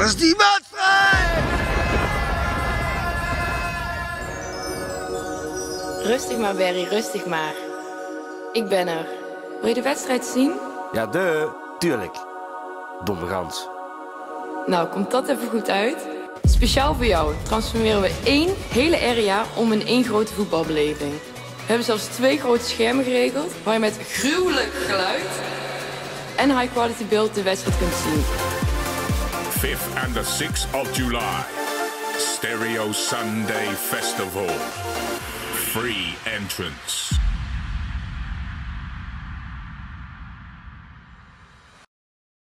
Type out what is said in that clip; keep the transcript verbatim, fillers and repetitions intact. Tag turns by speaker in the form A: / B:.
A: is die wedstrijd!
B: Rustig maar, Barry, rustig maar. Ik ben er. Wil je de wedstrijd zien?
C: Ja, de, tuurlijk. Domme gans.
B: Nou, komt dat even goed uit? Speciaal voor jou transformeren we één hele area om in één grote voetbalbeleving. We hebben zelfs twee grote schermen geregeld waar je met gruwelijk geluid en high quality beeld de wedstrijd kunt zien.
D: fifth and the sixth of July. Stereo Sunday Festival. Free entrance.